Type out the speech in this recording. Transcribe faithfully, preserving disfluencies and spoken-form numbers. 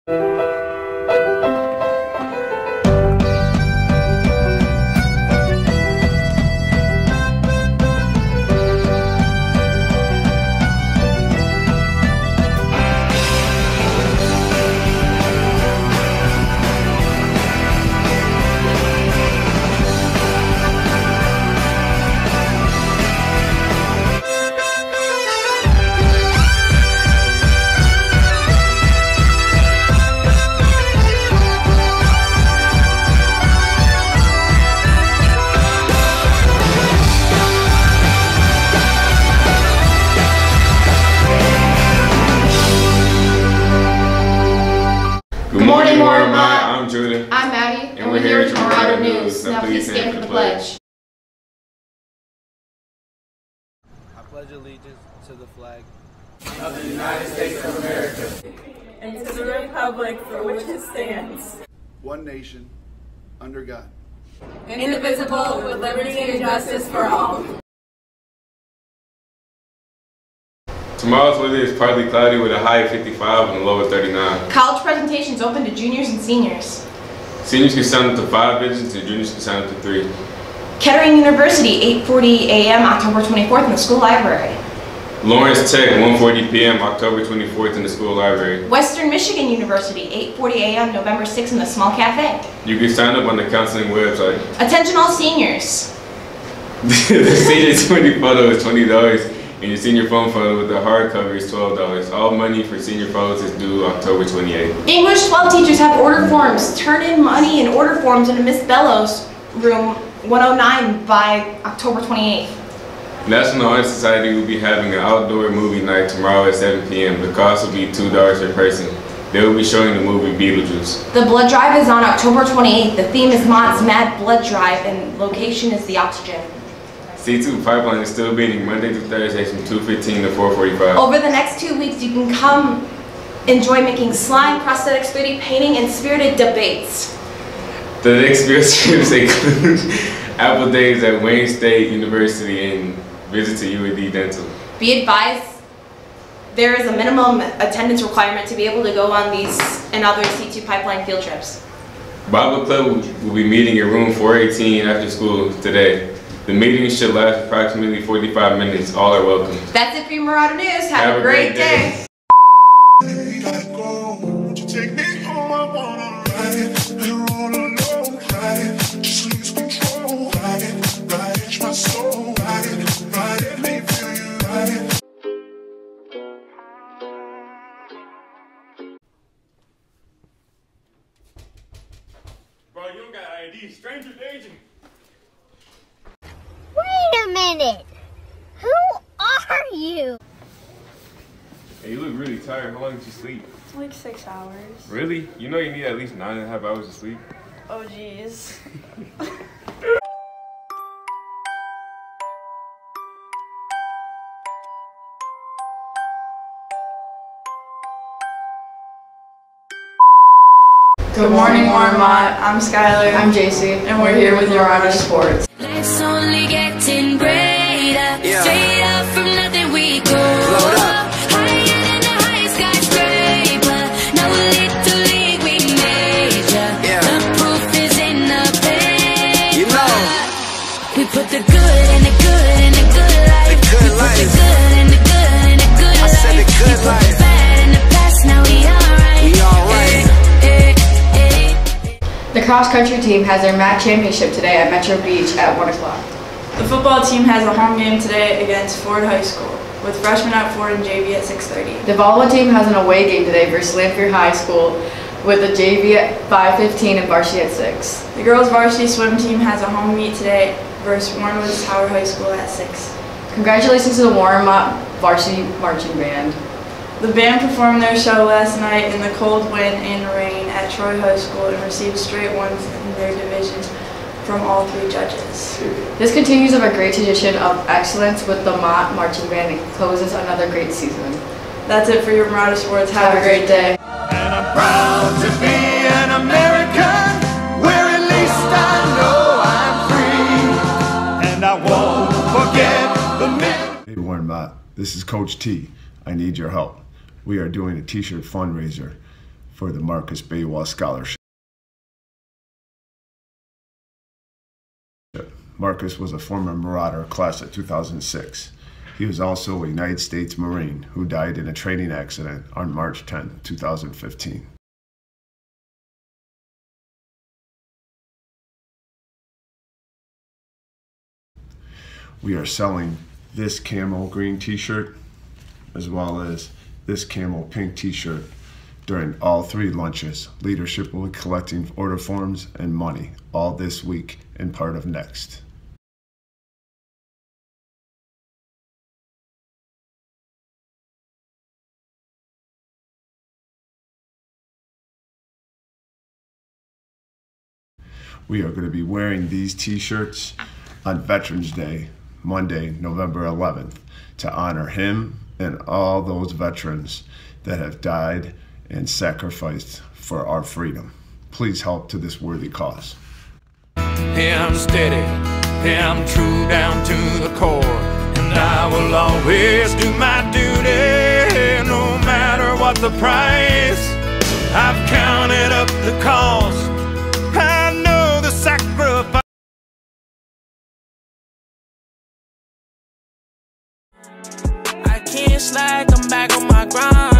Good morning, Mott. I'm Judah. I'm Maddie. And, and we're here with Mott News. Now please stand for the pledge. I pledge allegiance to the flag of the United States of America and to the republic for which it stands, one nation, under God, indivisible, with liberty and justice for all. Tomorrow's weather is partly cloudy with a high of fifty-five and a low of thirty-nine. College presentations open to juniors and seniors. Seniors can sign up to five visits and juniors can sign up to three. Kettering University, eight forty a m October twenty-fourth in the school library. Lawrence Tech, one forty p m October twenty-fourth in the school library. Western Michigan University, eight forty a m November sixth in the small cafe. You can sign up on the counseling website. Attention all seniors. The senior twenty photo is twenty dollars. And your senior phone photo with the hardcover is twelve dollars. All money for senior photos is due October twenty-eighth. English twelve teachers have order forms. Turn in money and order forms into Miss Bellows, room one oh nine by October twenty-eighth. National Honor Society will be having an outdoor movie night tomorrow at seven p m The cost will be two dollars per person. They will be showing the movie Beetlejuice. The blood drive is on October twenty-eighth. The theme is Mott's Mad Blood Drive and location is the Oxygen. C two Pipeline is still meeting Monday through Thursdays from two fifteen to four forty-five. Over the next two weeks, you can come enjoy making slime, prosthetics, three D painting, and spirited debates. The next field trips include Apple Days at Wayne State University and visit to U A D Dental. Be advised, there is a minimum attendance requirement to be able to go on these and other C two Pipeline field trips. Bible Club will be meeting in room four eighteen after school today. The meeting should last approximately forty-five minutes. All are welcome. That's it for your Mott News. Have, Have a great, great day. day. Bro, you don't got I D. Stranger danger. Wait a minute! Who are you? Hey, you look really tired. How long did you sleep? Like six hours. Really? You know you need at least nine and a half hours of sleep? Oh, jeez. Good morning, Mott. I'm Skylar. I'm J C. And we're here with your Mott Sports. Life's only getting greater. Yeah. Straight up from nothing we go. Load up. Higher than the highest skyscraper. Now a little league we major. Yeah. The proof is in the paper. You know. We put the good in the good in the good life. The good we life. Put the good in the good in the good I life. I said the good we life. Put the bad in the past. Now we alright. We alright. The cross-country team has their M A C championship today at Metro Beach at one o'clock. The football team has a home game today against Ford High School, with freshmen at Ford and J V at six thirty. The volleyball team has an away game today versus Lanphier High School, with the J V at five fifteen and varsity at six. The girls varsity swim team has a home meet today versus Warrenwood's Howard High School at six. Congratulations to the Warren Mott varsity marching band. The band performed their show last night in the cold wind and rain at Troy High School and received straight ones in their division from all three judges. This continues of a great tradition of excellence with the Mott marching band and closes another great season. That's it for your Mott Sports. Have, Have a great day. And I'm proud to be an American, where at least I know I'm free, and I won't forget the men. Hey Warren Mott, this is Coach T. I need your help. We are doing a t-shirt fundraiser for the Marcus Baywell Scholarship. Marcus was a former Marauder class of two thousand six. He was also a United States Marine who died in a training accident on March tenth, two thousand fifteen. We are selling this camo green t-shirt as well as this camo pink t-shirt during all three lunches. Leadership will be collecting order forms and money all this week and part of next. We are going to be wearing these t-shirts on Veterans Day, Monday, November eleventh, to honor him and all those veterans that have died and sacrificed for our freedom. Please help to this worthy cause. Yeah, I'm steady, yeah, I'm true down to the core, and I will always do my duty, no matter what the price. I've counted up the cost, I know the sacrifice. I can't slack, I'm back on my grind.